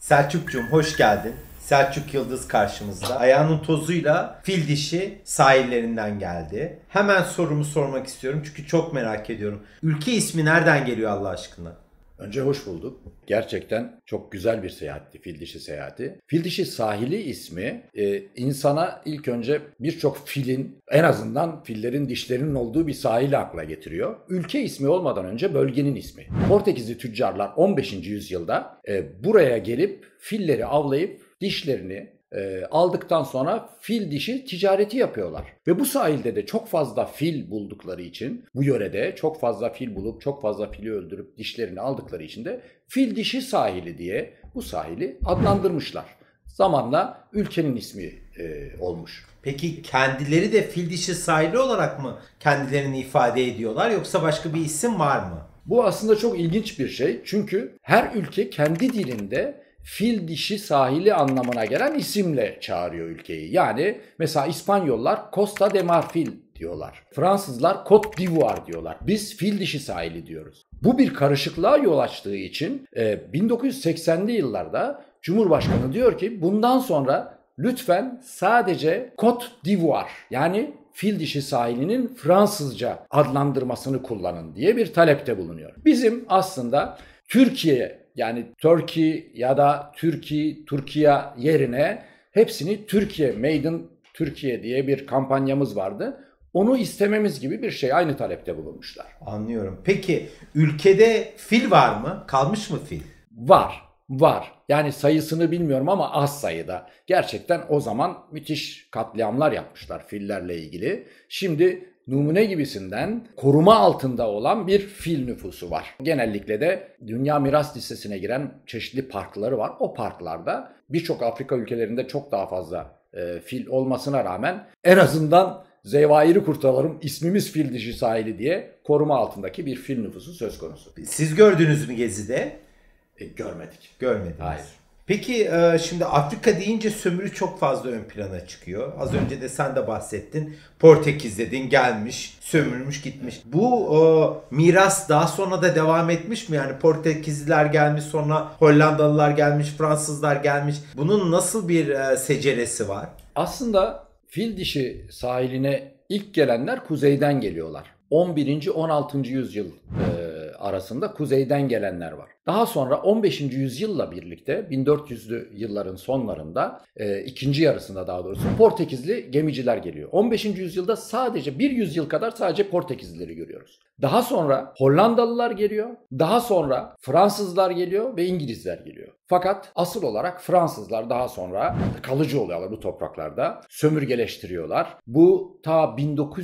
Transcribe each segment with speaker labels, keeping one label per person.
Speaker 1: Selçukcuğum hoş geldin. Selçuk Yıldız karşımızda. Ayağının tozuyla fil dişi sahillerinden geldi. Hemen sorumu sormak istiyorum çünkü çok merak ediyorum. Ülke ismi nereden geliyor Allah aşkına?
Speaker 2: Önce hoş bulduk. Gerçekten çok güzel bir seyahatti, fil dişi seyahati. Fil dişi sahili ismi insana ilk önce birçok filin, en azından fillerin dişlerinin olduğu bir sahili akla getiriyor. Ülke ismi olmadan önce bölgenin ismi. Portekizli tüccarlar 15. yüzyılda buraya gelip filleri avlayıp dişlerini aldıktan sonra fil dişi ticareti yapıyorlar. Ve bu sahilde de çok fazla fil buldukları için, bu yörede çok fazla fil bulup çok fazla fili öldürüp dişlerini aldıkları için de fil dişi sahili diye bu sahili adlandırmışlar. Zamanla ülkenin ismi olmuş.
Speaker 1: Peki kendileri de fil dişi sahili olarak mı kendilerini ifade ediyorlar yoksa başka bir isim var mı?
Speaker 2: Bu aslında çok ilginç bir şey. Çünkü her ülke kendi dilinde fil dişi sahili anlamına gelen isimle çağırıyor ülkeyi. Yani mesela İspanyollar Costa de Marfil diyorlar. Fransızlar Côte d'Ivoire diyorlar. Biz fil dişi sahili diyoruz. Bu bir karışıklığa yol açtığı için 1980'li yıllarda Cumhurbaşkanı diyor ki bundan sonra lütfen sadece Côte d'Ivoire yani fil dişi sahilinin Fransızca adlandırmasını kullanın diye bir talepte bulunuyor. Bizim aslında Türkiye yani Turkey ya da Türkiye yerine hepsini Türkiye, Made in Türkiye diye bir kampanyamız vardı. Onu istememiz gibi bir şey. Aynı talepte bulunmuşlar.
Speaker 1: Anlıyorum. Peki ülkede fil var mı? Kalmış mı fil?
Speaker 2: Var. Yani sayısını bilmiyorum ama az sayıda. Gerçekten o zaman müthiş katliamlar yapmışlar fillerle ilgili. Şimdi numune gibisinden koruma altında olan bir fil nüfusu var. Genellikle de Dünya Miras Listesi'ne giren çeşitli parkları var. O parklarda birçok Afrika ülkelerinde çok daha fazla fil olmasına rağmen en azından zevairi kurtaralım ismimiz fil dişi sahili diye koruma altındaki bir fil nüfusu söz konusu.
Speaker 1: Siz gördünüz mü gezide?
Speaker 2: Görmedik.
Speaker 1: Görmediniz.
Speaker 2: Hayır.
Speaker 1: Peki şimdi Afrika deyince sömürü çok fazla ön plana çıkıyor. Az önce de sen de bahsettin. Portekiz dedin gelmiş, sömürmüş gitmiş. Bu miras daha sonra da devam etmiş mi? Yani Portekizliler gelmiş, sonra Hollandalılar gelmiş, Fransızlar gelmiş. Bunun nasıl bir seceresi var?
Speaker 2: Aslında fil dişi sahiline ilk gelenler kuzeyden geliyorlar. 11. 16. yüzyıl arasında kuzeyden gelenler var. Daha sonra 15. yüzyılla birlikte 1400'lü yılların sonlarında ikinci yarısında daha doğrusu Portekizli gemiciler geliyor. 15. yüzyılda sadece bir yüzyıl kadar sadece Portekizlileri görüyoruz. Daha sonra Hollandalılar geliyor. Daha sonra Fransızlar geliyor ve İngilizler geliyor. Fakat asıl olarak Fransızlar daha sonra kalıcı oluyorlar bu topraklarda. Sömürgeleştiriyorlar. Bu ta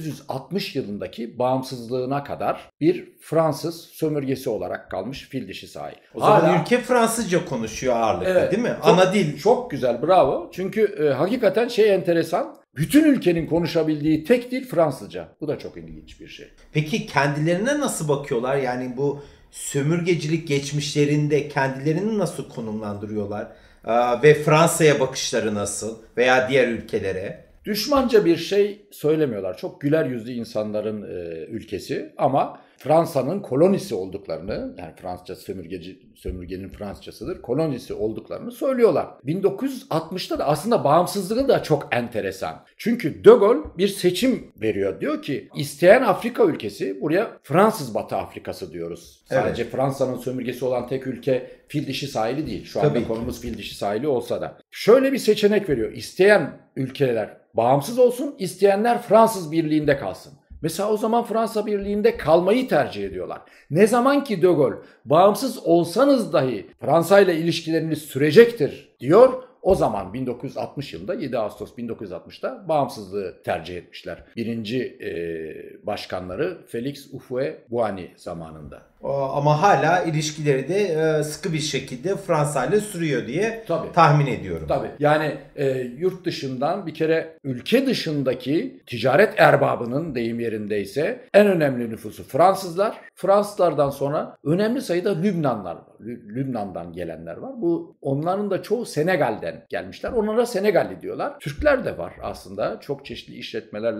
Speaker 2: 1960 yılındaki bağımsızlığına kadar bir Fransız sömürgesi olarak kalmış fil dişi sahil.
Speaker 1: O zaman ülke Fransızca konuşuyor ağırlıkta, evet, değil mi? Ana dil.
Speaker 2: Çok güzel, bravo. Çünkü hakikaten enteresan. Bütün ülkenin konuşabildiği tek dil Fransızca. Bu da çok ilginç bir şey.
Speaker 1: Peki kendilerine nasıl bakıyorlar? Yani bu sömürgecilik geçmişlerinde kendilerini nasıl konumlandırıyorlar? Ve Fransa'ya bakışları nasıl? Veya diğer ülkelere?
Speaker 2: Düşmanca bir şey söylemiyorlar. Çok güler yüzlü insanların ülkesi ama Fransa'nın kolonisi olduklarını, yani Fransızca sömürgenin Fransızcasıdır, kolonisi olduklarını söylüyorlar. 1960'ta da aslında bağımsızlığı da çok enteresan. Çünkü De Gaulle bir seçim veriyor. Diyor ki isteyen Afrika ülkesi, buraya Fransız Batı Afrikası diyoruz. Sadece evet. Fransa'nın sömürgesi olan tek ülke fil dişi sahili değil. Şu anda konumuz fil dişi sahili olsa da. Şöyle bir seçenek veriyor. İsteyen ülkeler bağımsız olsun, isteyenler Fransız Birliği'nde kalsın. Mesela o zaman Fransa Birliği'nde kalmayı tercih ediyorlar. Ne zaman ki De Gaulle bağımsız olsanız dahi Fransa ile ilişkileriniz sürecektir diyor. O zaman 1960 yılında 7 Ağustos 1960'da bağımsızlığı tercih etmişler. Birinci başkanları Félix Houphouët-Boigny zamanında.
Speaker 1: Ama hala ilişkileri de sıkı bir şekilde Fransa ile sürüyor diye tahmin ediyorum.
Speaker 2: Tabii. Yani yurt dışından bir kere ülke dışındaki ticaret erbabının deyim yerindeyse en önemli nüfusu Fransızlar. Fransızlardan sonra önemli sayıda Lübnanlar var. Lübnan'dan gelenler var. Onların da çoğu Senegal'den gelmişler. Onlara Senegalli diyorlar. Türkler de var aslında. Çok çeşitli işletmelerle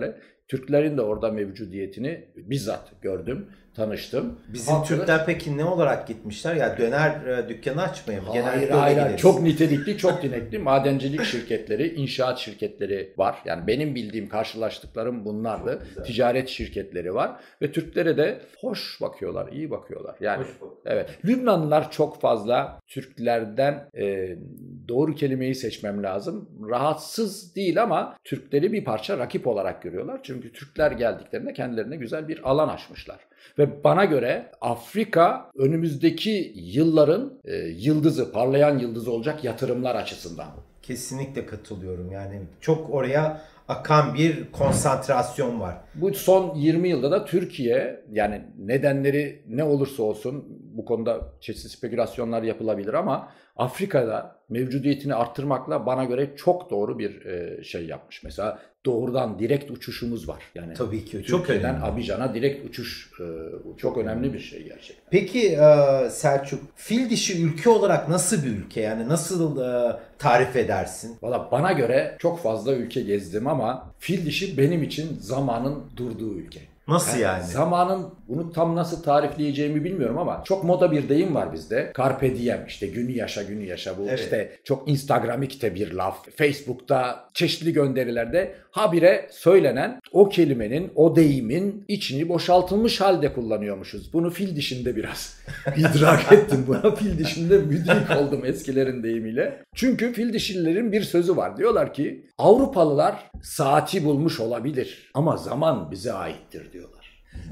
Speaker 2: Türklerin de orada mevcudiyetini bizzat gördüm, tanıştım.
Speaker 1: Bizim Türkler peki ne olarak gitmişler? Ya döner dükkanı açmaya mı?
Speaker 2: Hayır. Çok nitelikli, çok dinekli madencilik şirketleri, inşaat şirketleri var. Yani benim bildiğim, karşılaştıklarım bunlardı. Ticaret şirketleri var ve Türklere de hoş bakıyorlar, iyi bakıyorlar. Yani evet. Lübnanlılar çok fazla Türklerden doğru kelimeyi seçmem lazım. Rahatsız değil ama Türkleri bir parça rakip olarak görüyorlar. Çünkü Türkler geldiklerinde kendilerine güzel bir alan açmışlar. Ve bana göre Afrika önümüzdeki yılların yıldızı, parlayan yıldızı olacak yatırımlar açısından.
Speaker 1: Kesinlikle katılıyorum. Yani çok oraya akan bir konsantrasyon var.
Speaker 2: Bu son 20 yılda da Türkiye, yani nedenleri ne olursa olsun bu konuda çeşitli spekülasyonlar yapılabilir ama Afrika'da mevcudiyetini arttırmakla bana göre çok doğru bir şey yapmış. Mesela doğrudan direkt uçuşumuz var. Yani
Speaker 1: tabii ki çok önemli.
Speaker 2: Abidjan'a direkt uçuş çok önemli bir şey gerçekten.
Speaker 1: Peki Selçuk, fil dişi ülke olarak nasıl bir ülke? Yani nasıl tarif edersin?
Speaker 2: Valla bana göre çok fazla ülke gezdim ama fil dişi benim için zamanın durduğu ülke.
Speaker 1: Nasıl yani?
Speaker 2: Zamanın, bunu tam nasıl tarifleyeceğimi bilmiyorum ama çok moda bir deyim var bizde. Carpe diem, işte günü yaşa günü yaşa, bu evet. İşte çok Instagramikte bir laf. Facebook'ta çeşitli gönderilerde habire söylenen o kelimenin, o deyimin içini boşaltılmış halde kullanıyormuşuz. Bunu fil dişinde biraz idrak ettim. Buna fil dişinde müdrik oldum eskilerin deyimiyle. Çünkü fil dişlilerin bir sözü var. Diyorlar ki Avrupalılar saati bulmuş olabilir ama zaman bize aittir diyorlar.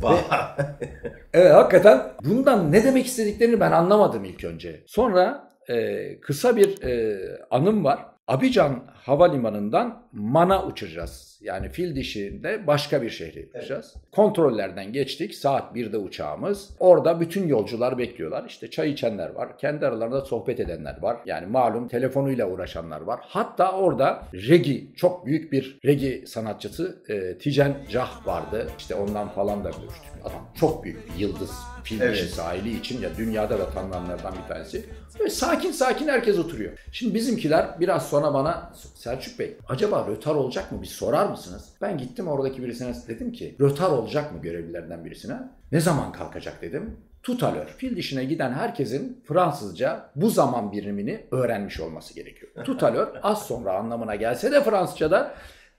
Speaker 2: Evet, hakikaten bundan ne demek istediklerini ben anlamadım ilk önce. Sonra kısa bir anım var. Abidjan Havalimanı'ndan Man'a uçacağız. Yani fil dişinde başka bir şehre uçacağız. Evet. Kontrollerden geçtik. Saat 1'de uçağımız. Orada bütün yolcular bekliyorlar. İşte çay içenler var. Kendi aralarında sohbet edenler var. Yani malum telefonuyla uğraşanlar var. Hatta orada reggae, çok büyük bir reggae sanatçısı Tijen Jah vardı. İşte ondan falan da görüştük. Adam çok büyük bir yıldız. Fil dişi sahili için ya dünyada da tanınanlardan bir tanesi. Ve sakin sakin herkes oturuyor. Şimdi bizimkiler biraz sonra bana, Selçuk Bey acaba rötar olacak mı bir sorar mısınız? Ben gittim oradaki birisine dedim ki rötar olacak mı görevlilerden birisine? Ne zaman kalkacak dedim. Tout à l'heure. Fil dişine giden herkesin Fransızca bu zaman birimini öğrenmiş olması gerekiyor. Tout à l'heure az sonra anlamına gelse de Fransızca'da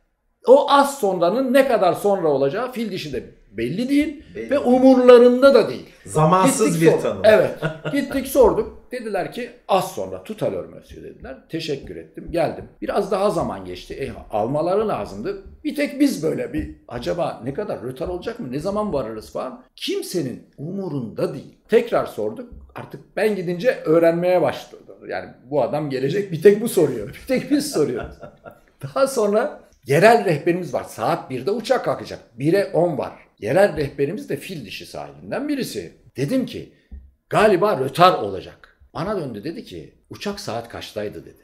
Speaker 2: o az sonranın ne kadar sonra olacağı fil dişinde belli değil ve umurlarında da değil.
Speaker 1: Zamansız bir tanım.
Speaker 2: Evet. Gittik sorduk. Dediler ki az sonra tout à l'heure monsieur dediler. Teşekkür ettim. Geldim. Biraz daha zaman geçti. Almaları lazımdı. Bir tek biz böyle bir acaba ne kadar rötar olacak mı? Ne zaman varırız falan. Kimsenin umurunda değil. Tekrar sorduk. Artık ben gidince öğrenmeye başladı. Yani bu adam gelecek bir tek bu soruyor. Bir tek biz soruyoruz. Daha sonra yerel rehberimiz var. Saat 1'de uçak kalkacak. 1'e 10 var. Yerel rehberimiz de fil dişi sahilinden birisi. Dedim ki galiba rötar olacak. Bana döndü dedi ki uçak saat kaçtaydı dedi.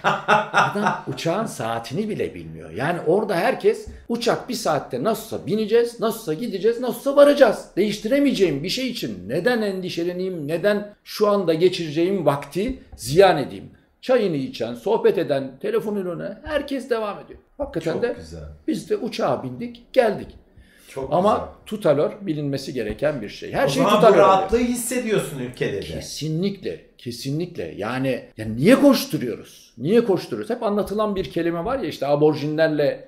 Speaker 2: Adam uçağın saatini bile bilmiyor. Yani orada herkes uçak bir saatte nasılsa bineceğiz, nasılsa gideceğiz, nasılsa varacağız. Değiştiremeyeceğim bir şey için neden endişeleneyim, neden şu anda geçireceğim vakti ziyan edeyim? Çayını içen, sohbet eden, telefonun önüne herkes devam ediyor. Hakikaten çok de güzel. Biz de uçağa bindik, geldik. Çok ama güzel. Tout à l'heure bilinmesi gereken bir şey. Her şey tout à l'heure. O
Speaker 1: zaman bu rahatlığı hissediyorsun ülkede de.
Speaker 2: Kesinlikle. Yani niye koşturuyoruz? Niye koşturuyoruz? Hep anlatılan bir kelime var ya işte aborjinlerle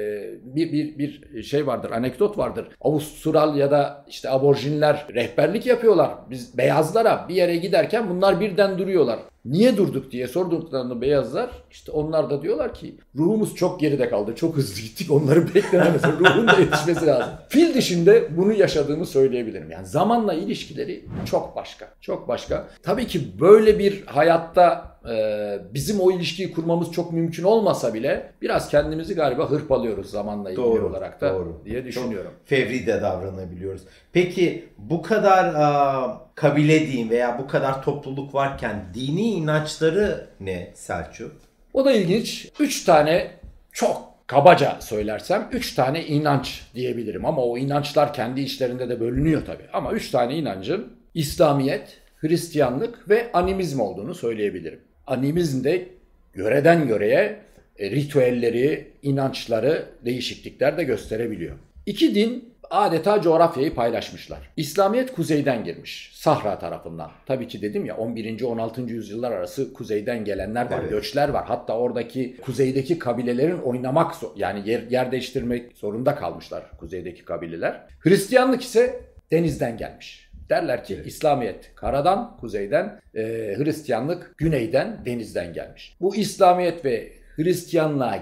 Speaker 2: bir şey vardır, anekdot vardır. Avustralya'da işte aborjinler rehberlik yapıyorlar. Biz beyazlara bir yere giderken bunlar birden duruyorlar. Niye durduk diye sorduklarında beyazlar işte onlar da diyorlar ki ruhumuz çok geride kaldı. Çok hızlı gittik. Onları beklememiz, ruhun da yetişmesi lazım. Fil dişinde bunu yaşadığımı söyleyebilirim. Yani zamanla ilişkileri çok başka. Çok başka. Tabii ki böyle bir hayatta bizim o ilişkiyi kurmamız çok mümkün olmasa bile biraz kendimizi galiba hırpalıyoruz zamanla ilgili olarak da diye düşünüyorum.
Speaker 1: Çok fevri de davranabiliyoruz. Peki bu kadar kabile diyeyim veya bu kadar topluluk varken dini inançları ne Selçuk?
Speaker 2: O da ilginç. 3 tane çok kabaca söylersem 3 tane inanç diyebilirim ama o inançlar kendi içlerinde de bölünüyor tabii. Ama 3 tane inancın İslamiyet, Hristiyanlık ve animizm olduğunu söyleyebilirim. Animizmde yöreden yöreye ritüelleri, inançları değişiklikler de gösterebiliyor. İki din adeta coğrafyayı paylaşmışlar. İslamiyet kuzeyden girmiş. Sahra tarafından. Tabii ki dedim ya 11. 16. yüzyıllar arası kuzeyden gelenler var, evet. Göçler var. Hatta oradaki kuzeydeki kabilelerin oynamak yani yer değiştirmek zorunda kalmışlar kuzeydeki kabileler. Hristiyanlık ise denizden gelmiş. Derler ki evet. İslamiyet karadan, kuzeyden, Hristiyanlık güneyden, denizden gelmiş. Bu İslamiyet ve Hristiyanlığa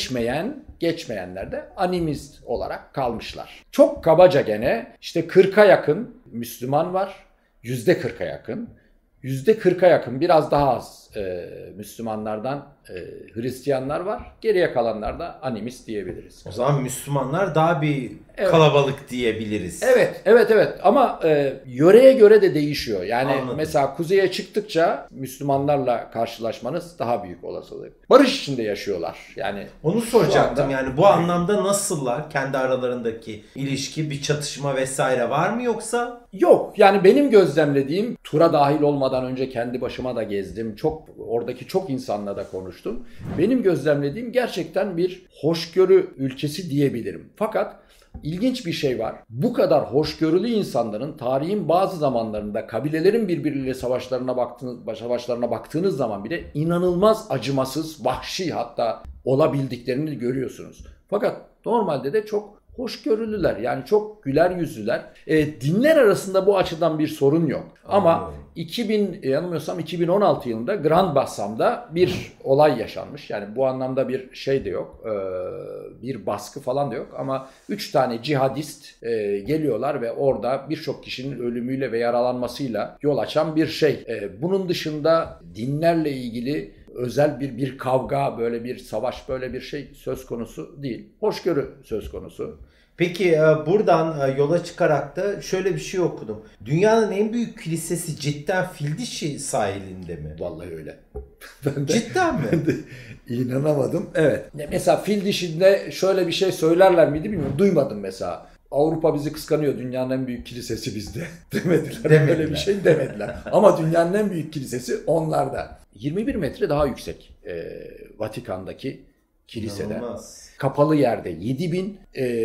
Speaker 2: geçmeyenler de animist olarak kalmışlar. Çok kabaca gene işte 40'a yakın Müslüman var. %40'a yakın. %40'a yakın biraz daha az Müslümanlardan Hristiyanlar var. Geriye kalanlar da animist diyebiliriz.
Speaker 1: O zaman Müslümanlar daha bir kalabalık diyebiliriz.
Speaker 2: Evet. Ama yöreye göre de değişiyor. Yani anladım. Mesela kuzeye çıktıkça Müslümanlarla karşılaşmanız daha büyük olasılık. Barış içinde yaşıyorlar. Yani
Speaker 1: onu soracaktım. Yani bu anlamda nasıllar? Kendi aralarındaki ilişki, bir çatışma vesaire var mı yoksa?
Speaker 2: Yok. Yani benim gözlemlediğim, tura dahil olmadan önce kendi başıma da gezdim. Oradaki çok insanla da konuştum. Benim gözlemlediğim gerçekten bir hoşgörü ülkesi diyebilirim. Fakat İlginç bir şey var. Bu kadar hoşgörülü insanların tarihin bazı zamanlarında kabilelerin birbiriyle savaşlarına baktığınız zaman bile inanılmaz acımasız, vahşi hatta olabildiklerini görüyorsunuz. Fakat normalde de çok hoşgörülüler, yani çok güler yüzlüler. Dinler arasında bu açıdan bir sorun yok. Ama yanılmıyorsam 2016 yılında Grand Bassam'da bir olay yaşanmış. Yani bu anlamda bir şey de yok. Bir baskı falan da yok. Ama 3 tane cihadist geliyorlar ve orada birçok kişinin ölümüyle ve yaralanmasıyla yol açan bir şey. Bunun dışında dinlerle ilgili özel bir kavga, böyle bir savaş, böyle bir şey söz konusu değil. Hoşgörü söz konusu.
Speaker 1: Peki buradan yola çıkarak da şöyle bir şey okudum. Dünyanın en büyük kilisesi cidden Fil-Dişi sahilinde mi?
Speaker 2: Vallahi öyle.
Speaker 1: Cidden mi?
Speaker 2: Ben de inanamadım. Evet. Mesela Fil-Dişi'nde şöyle bir şey söylerler miydi bilmiyorum. Duymadım mesela. Avrupa bizi kıskanıyor. Dünyanın en büyük kilisesi bizde. Demediler. Böyle bir şey demediler. Ama dünyanın en büyük kilisesi onlarda. 21 metre daha yüksek Vatikan'daki kiliseden. İnanılmaz. Kapalı yerde 7.000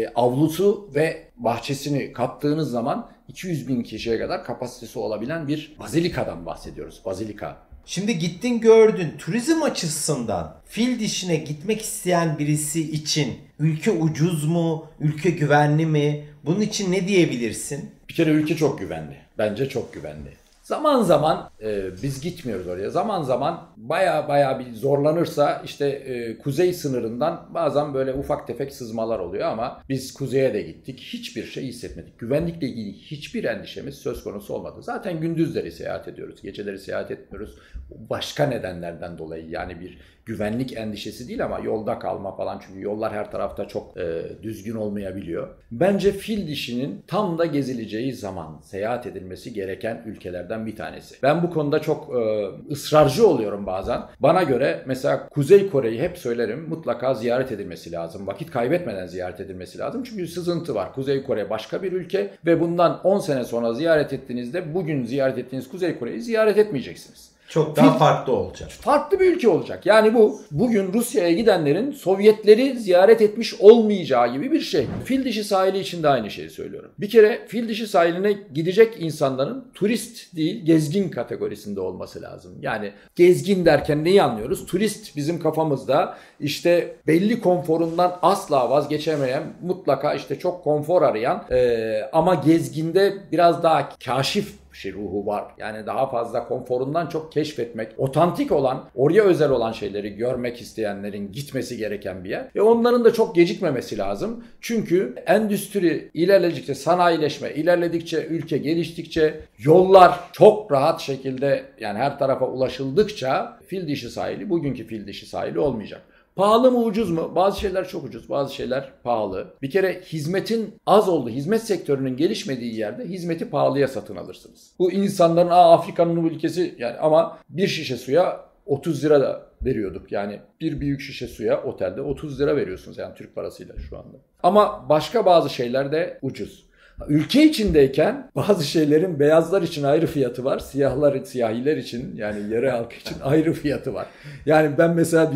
Speaker 2: avlusu ve bahçesini kattığınız zaman 200.000 kişiye kadar kapasitesi olabilen bir bazilikadan bahsediyoruz. Bazilika.
Speaker 1: Şimdi gittin gördün. Turizm açısından Fil-Dişi'ne gitmek isteyen birisi için ülke ucuz mu? Ülke güvenli mi? Bunun için ne diyebilirsin?
Speaker 2: Bir kere ülke çok güvenli. Bence çok güvenli. Zaman zaman biz gitmiyoruz oraya. Zaman zaman baya bir zorlanırsa işte kuzey sınırından bazen böyle ufak tefek sızmalar oluyor ama biz kuzeye de gittik. Hiçbir şey hissetmedik. Güvenlikle ilgili hiçbir endişemiz söz konusu olmadı. Zaten gündüzleri seyahat ediyoruz. Geceleri seyahat etmiyoruz. Başka nedenlerden dolayı, yani bir güvenlik endişesi değil ama yolda kalma falan, çünkü yollar her tarafta çok düzgün olmayabiliyor. Bence Fil-Dişi'nin tam da gezileceği zaman seyahat edilmesi gereken ülkelerden bir tanesi. Ben bu konuda çok ısrarcı oluyorum bazen. Bana göre mesela Kuzey Kore'yi hep söylerim, mutlaka ziyaret edilmesi lazım. Vakit kaybetmeden ziyaret edilmesi lazım. Çünkü sızıntı var. Kuzey Kore başka bir ülke ve bundan 10 sene sonra ziyaret ettiğinizde bugün ziyaret ettiğiniz Kuzey Kore'yi ziyaret etmeyeceksiniz.
Speaker 1: Çok daha farklı olacak.
Speaker 2: Farklı bir ülke olacak. Yani bugün Rusya'ya gidenlerin Sovyetleri ziyaret etmiş olmayacağı gibi bir şey. Fil-Dişi sahili için de aynı şeyi söylüyorum. Bir kere Fil-Dişi sahiline gidecek insanların turist değil, gezgin kategorisinde olması lazım. Yani gezgin derken neyi anlıyoruz? Turist bizim kafamızda işte belli konforundan asla vazgeçemeyen, mutlaka işte çok konfor arayan ama gezginde biraz daha kaşif ruhu var. Yani daha fazla konforundan çok keşfetmek, otantik olan, oraya özel olan şeyleri görmek isteyenlerin gitmesi gereken bir yer. Ve onların da çok gecikmemesi lazım. Çünkü endüstri ilerledikçe, sanayileşme ilerledikçe, ülke geliştikçe, yollar çok rahat şekilde, yani her tarafa ulaşıldıkça Fil-Dişi sahili bugünkü Fil-Dişi sahili olmayacak. Pahalı mı, ucuz mu? Bazı şeyler çok ucuz, bazı şeyler pahalı. Bir kere hizmetin az olduğu, hizmet sektörünün gelişmediği yerde hizmeti pahalıya satın alırsınız. Bu insanların Afrika'nın ülkesi yani, ama bir şişe suya 30 lira da veriyorduk. Yani bir büyük şişe suya otelde 30 lira veriyorsunuz yani Türk parasıyla şu anda. Ama başka bazı şeyler de ucuz. Ülke içindeyken bazı şeylerin beyazlar için ayrı fiyatı var, siyahiler için, yani yarı halkı için ayrı fiyatı var. Yani ben mesela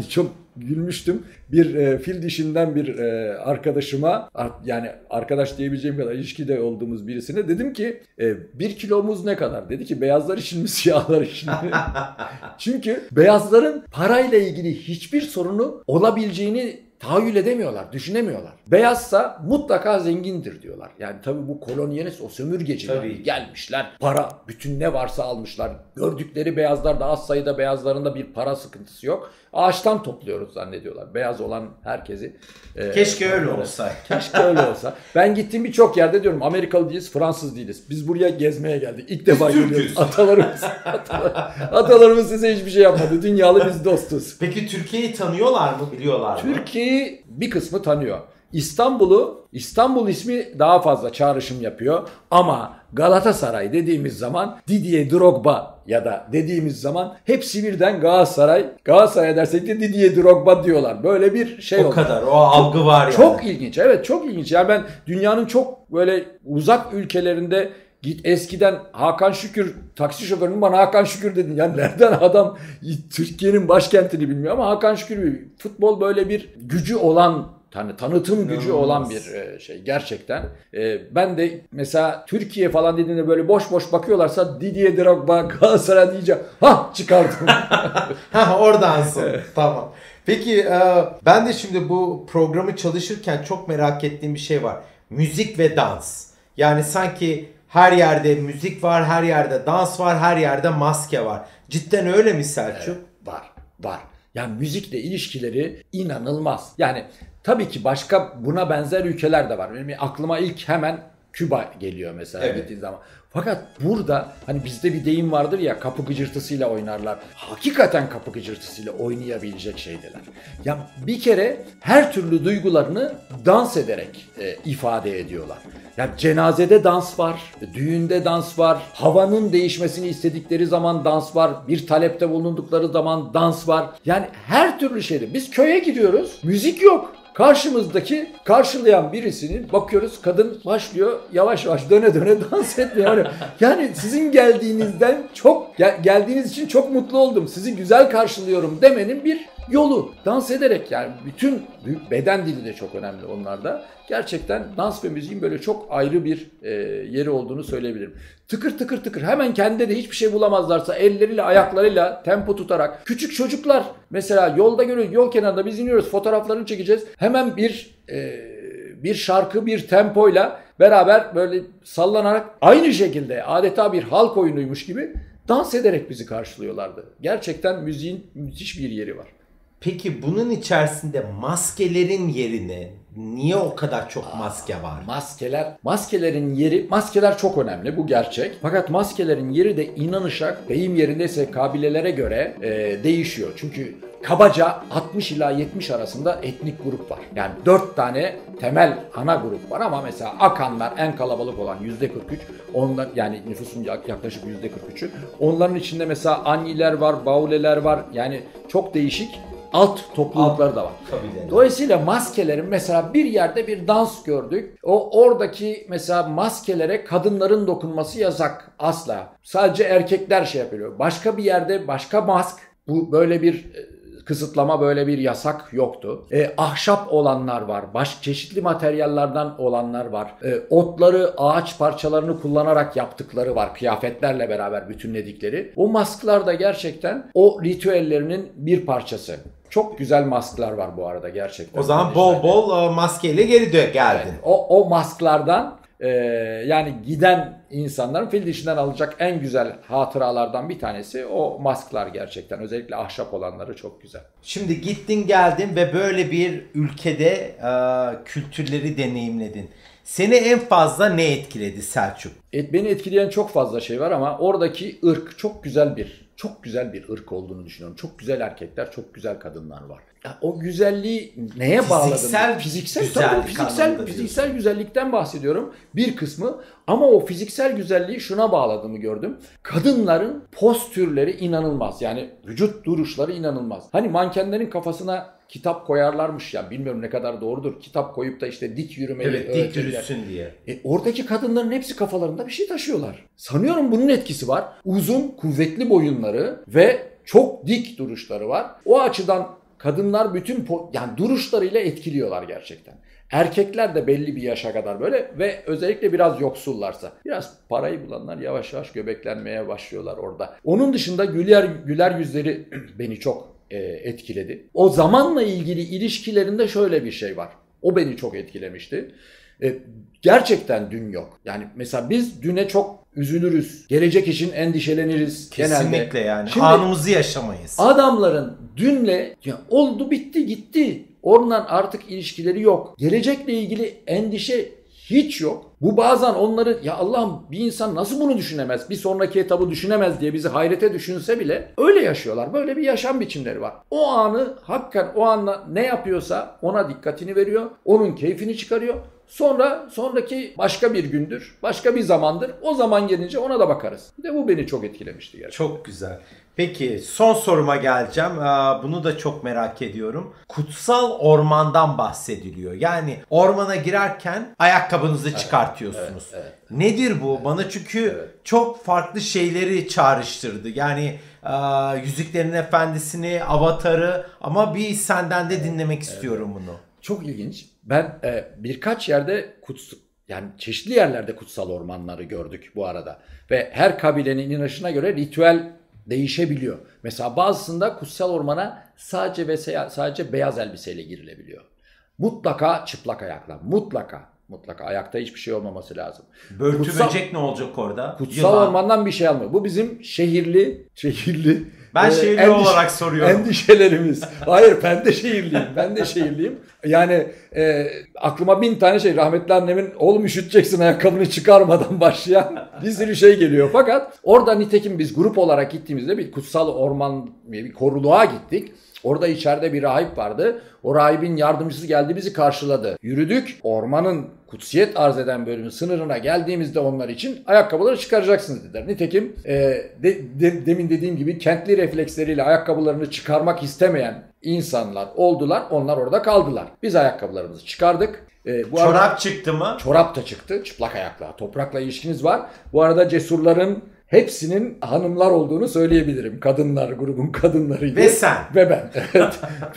Speaker 2: gülmüştüm. Bir fil dişinden bir arkadaşıma, yani arkadaş diyebileceğim kadar ilişkide olduğumuz birisine dedim ki 1 kilomuz ne kadar? Dedi ki beyazlar için mi siyahlar için mi? Çünkü beyazların parayla ilgili hiçbir sorunu olabileceğini tahayyül edemiyorlar, düşünemiyorlar. Beyazsa mutlaka zengindir diyorlar. Yani tabii bu kolonyalist, o sömürgeciler gelmişler. Para, bütün ne varsa almışlar. Gördükleri beyazlar da, az sayıda beyazlarında bir para sıkıntısı yok. Ağaçtan topluyoruz zannediyorlar. Beyaz olan herkesi.
Speaker 1: Keşke öyle olsa.
Speaker 2: Keşke öyle olsa. Ben gittiğim birçok yerde diyorum Amerikalı değiliz, Fransız değiliz. Biz buraya gezmeye geldik. İlk defa geliyoruz. Atalarımız size hiçbir şey yapmadı. Dünyalı biz dostuz.
Speaker 1: Peki Türkiye'yi tanıyorlar mı, biliyorlar mı?
Speaker 2: Türkiye'yi bir kısmı tanıyor. İstanbul ismi daha fazla çağrışım yapıyor ama Galatasaray dediğimiz zaman Didier Drogba ya da dediğimiz zaman hepsi birden Galatasaray dersek de Didier Drogba diyorlar. Böyle bir şey
Speaker 1: o oldu. O kadar, o algı var yani.
Speaker 2: Çok ilginç, evet, çok ilginç. Yani ben dünyanın çok böyle uzak ülkelerinde eskiden Hakan Şükür, taksi şoförünün bana Hakan Şükür dedin. Yani nereden adam Türkiye'nin başkentini bilmiyor ama Hakan Şükür, futbol böyle bir gücü olan, tanıtım gücü olan bir şey gerçekten. Ben de mesela Türkiye falan dediğinde böyle boş boş bakıyorlarsa Didier Drogba, Galatasaray diyeceğim. Çıkardım.
Speaker 1: Oradansın. Evet. Tamam. Peki ben de şimdi bu programı çalışırken çok merak ettiğim bir şey var. Müzik ve dans. Yani sanki her yerde müzik var, her yerde dans var, her yerde maske var. Cidden öyle mi Selçuk?
Speaker 2: Evet, var. Yani müzikle ilişkileri inanılmaz. Yani tabii ki başka buna benzer ülkeler de var. Benim aklıma ilk hemen Küba geliyor mesela gittiğin zaman. Fakat burada hani bizde bir deyim vardır ya, kapı gıcırtısıyla oynarlar. Hakikaten kapı gıcırtısıyla oynayabilecek şeydiler. Ya bir kere her türlü duygularını dans ederek ifade ediyorlar. Yani cenazede dans var, düğünde dans var, havanın değişmesini istedikleri zaman dans var, bir talepte bulundukları zaman dans var. Yani her türlü şeyde. Biz köye gidiyoruz, müzik yok. Karşımızdaki karşılayan birisinin bakıyoruz, kadın başlıyor yavaş yavaş döne döne dans etmeye. Yani sizin geldiğiniz için çok mutlu oldum. Sizi güzel karşılıyorum demenin bir yolu. Dans ederek, yani bütün beden dili de çok önemli onlarda. Gerçekten dans ve müziğin böyle çok ayrı bir yeri olduğunu söyleyebilirim. Tıkır tıkır tıkır, hemen kendi de hiçbir şey bulamazlarsa elleriyle ayaklarıyla tempo tutarak, küçük çocuklar mesela yolda görüyoruz, yol kenarında biz iniyoruz, fotoğraflarını çekeceğiz. Hemen bir şarkı, bir tempoyla beraber böyle sallanarak aynı şekilde adeta bir halk oyunuymuş gibi dans ederek bizi karşılıyorlardı. Gerçekten müziğin müthiş bir yeri var.
Speaker 1: Peki bunun içerisinde maskelerin yerine niye o kadar çok maske var?
Speaker 2: Maskeler çok önemli, bu gerçek. Fakat maskelerin yeri de inanışa, deyim yerindeyse kabilelere göre değişiyor. Çünkü kabaca 60 ila 70 arasında etnik grup var. Yani 4 tane temel ana grup var ama mesela Akanlar en kalabalık olan %43. Onlar, yani nüfusun yaklaşık %43'ü. Onların içinde mesela Anyiler var, Bauleler var. Yani çok değişik alt toplulukları da var. Dolayısıyla maskelerin, mesela bir yerde bir dans gördük. Oradaki mesela maskelere kadınların dokunması yasak. Asla. Sadece erkekler şey yapıyor. Başka bir yerde başka mask, bu böyle bir kısıtlama, böyle bir yasak yoktu. Ahşap olanlar var. Çeşitli materyallerden olanlar var. Otları, ağaç parçalarını kullanarak yaptıkları var. Kıyafetlerle beraber bütünledikleri. O masklar da gerçekten o ritüellerinin bir parçası. Çok güzel masklar var bu arada gerçekten.
Speaker 1: O zaman bol bol maskeyle geri geldin. Evet,
Speaker 2: o masklardan yani giden insanların fil dişinden alacak en güzel hatıralardan bir tanesi o masklar gerçekten. Özellikle ahşap olanları çok güzel.
Speaker 1: Şimdi gittin geldin ve böyle bir ülkede kültürleri deneyimledin. Seni en fazla ne etkiledi Selçuk?
Speaker 2: Beni etkileyen çok fazla şey var ama oradaki ırk çok güzel bir ırk olduğunu düşünüyorum. Çok güzel erkekler, çok güzel kadınlar var. Ya o güzelliği neye bağladım? Fiziksel güzellikten bahsediyorum bir kısmı, ama o fiziksel güzelliği şuna bağladığımı gördüm. Kadınların postürleri inanılmaz. Yani vücut duruşları inanılmaz. Hani mankenlerin kafasına kitap koyarlarmış ya, bilmiyorum ne kadar doğrudur. Kitap koyup da işte dik yürümeyi
Speaker 1: dik yürüsün diye.
Speaker 2: Oradaki kadınların hepsi kafalarında bir şey taşıyorlar. Sanıyorum bunun etkisi var. Uzun, kuvvetli boyunları ve çok dik duruşları var. O açıdan kadınlar bütün yani duruşlarıyla etkiliyorlar gerçekten. Erkekler de belli bir yaşa kadar böyle ve özellikle biraz yoksullarsa, biraz parayı bulanlar yavaş yavaş göbeklenmeye başlıyorlar orada. Onun dışında güler yüzleri beni çok etkiledi. O zamanla ilgili ilişkilerinde şöyle bir şey var. O beni çok etkilemişti. Gerçekten dün yok. Yani mesela biz düne çok üzülürüz. Gelecek için endişeleniriz.
Speaker 1: Kesinlikle
Speaker 2: genelde.
Speaker 1: yani.
Speaker 2: Şimdi
Speaker 1: anımızı yaşamayız.
Speaker 2: adamların dünle ya oldu bitti gitti. Oradan artık ilişkileri yok. Gelecekle ilgili endişe hiç yok. Bu bazen onları ya Allah'ım bir insan nasıl bunu düşünemez, bir sonraki etabı düşünemez diye bizi hayrete düşünse bile öyle yaşıyorlar. Böyle bir yaşam biçimleri var. O anı hakikaten o anda ne yapıyorsa ona dikkatini veriyor. Onun keyfini çıkarıyor. Sonraki başka bir gündür, başka bir zamandır. O zaman gelince ona da bakarız. Bir de bu beni çok etkilemişti gerçekten.
Speaker 1: Çok güzel. Peki son soruma geleceğim. Bunu da çok merak ediyorum. Kutsal ormandan bahsediliyor. Yani ormana girerken ayakkabınızı çıkartıyorsunuz.
Speaker 2: Evet.
Speaker 1: Nedir bu? Bana çünkü çok farklı şeyleri çağrıştırdı. Yani Yüzüklerin Efendisi'ni, Avatar'ı ama bir senden de dinlemek istiyorum bunu.
Speaker 2: Çok ilginç. Ben birkaç yerde yani çeşitli yerlerde kutsal ormanları gördük bu arada. Ve her kabilenin inanışına göre ritüel değişebiliyor. Mesela bazısında kutsal ormana sadece beyaz elbiseyle girilebiliyor. Mutlaka çıplak ayakla. Mutlaka ayakta hiçbir şey olmaması lazım.
Speaker 1: Börtü böcek ne olacak orada?
Speaker 2: Kutsal ormandan bir şey almıyor. Bu bizim şehirli
Speaker 1: ben şehirli olarak soruyorum.
Speaker 2: Endişelerimiz. Hayır ben de şehirliyim. Yani aklıma 1000 tane şey, rahmetli annemin oğlum üşüteceksin ayakkabını çıkarmadan başlayan bir sürü şey geliyor. Fakat orada nitekim biz grup olarak gittiğimizde bir kutsal orman, bir koruluğa gittik. Orada içeride bir rahip vardı. O rahibin yardımcısı geldi bizi karşıladı. Yürüdük. Ormanın kutsiyet arz eden bölümün sınırına geldiğimizde onlar için ayakkabıları çıkaracaksınız dediler. Nitekim demin dediğim gibi kentli refleksleriyle ayakkabılarını çıkarmak istemeyen insanlar oldular. Onlar orada kaldılar. Biz ayakkabılarımızı çıkardık.
Speaker 1: Çorap çıktı mı?
Speaker 2: Çorap da çıktı. Çıplak ayakla. Toprakla ilişkiniz var. Bu arada cesurların hepsinin hanımlar olduğunu söyleyebilirim. Kadınlar, grubun kadınlarıydı.
Speaker 1: Ve sen.
Speaker 2: Ve ben. Evet.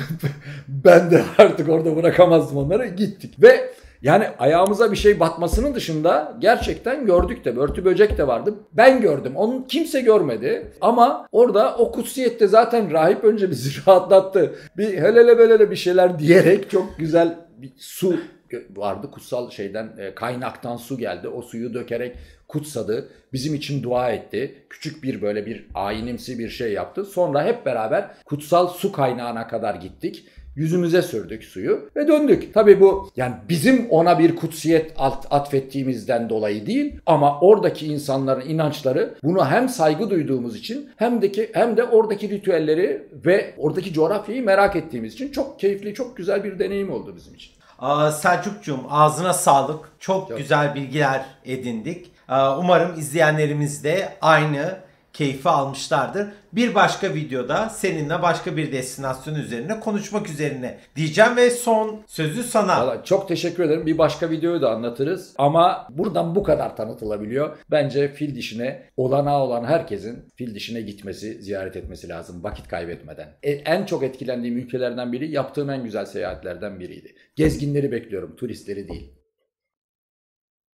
Speaker 2: Ben de artık orada bırakamazdım onları. Gittik. Ve yani ayağımıza bir şey batmasının dışında gerçekten gördük de. Börtü böcek de vardı. Ben gördüm. Onu kimse görmedi. Ama orada o kutsiyette zaten rahip önce bizi rahatlattı. Bir helele belele bir şeyler diyerek çok güzel bir su vardı. Kutsal kaynaktan su geldi. O suyu dökerek kutsadı. Bizim için dua etti. Küçük böyle bir ayinimsi bir şey yaptı. Sonra hep beraber kutsal su kaynağına kadar gittik. Yüzümüze sürdük suyu ve döndük. Tabii bu yani bizim ona bir kutsiyet atfettiğimizden dolayı değil ama oradaki insanların inançları buna hem saygı duyduğumuz için hem de oradaki ritüelleri ve oradaki coğrafyayı merak ettiğimiz için çok keyifli, çok güzel bir deneyim oldu bizim için.
Speaker 1: Selçukcuğum ağzına sağlık. Çok güzel bilgiler edindik. Umarım izleyenlerimiz de aynı keyfi almışlardır. Bir başka videoda seninle başka bir destinasyon üzerine konuşmak üzerine diyeceğim ve son sözü sana.
Speaker 2: Vallahi çok teşekkür ederim. Bir başka videoyu da anlatırız. Ama buradan bu kadar tanıtılabiliyor. Bence fil dişine olanağı olan herkesin fil dişine gitmesi, ziyaret etmesi lazım vakit kaybetmeden. En çok etkilendiğim ülkelerden biri, yaptığım en güzel seyahatlerden biriydi. Gezginleri bekliyorum, turistleri değil.